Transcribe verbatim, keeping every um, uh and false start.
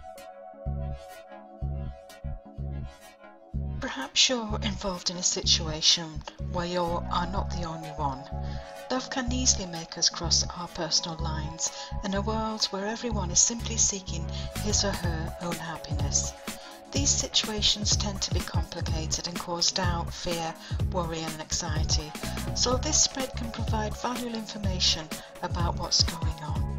Perhaps you're involved in a situation where you are not the only one. Love can easily make us cross our personal lines in a world where everyone is simply seeking his or her own happiness. These situations tend to be complicated and cause doubt, fear, worry and anxiety, so this spread can provide valuable information about what's going on.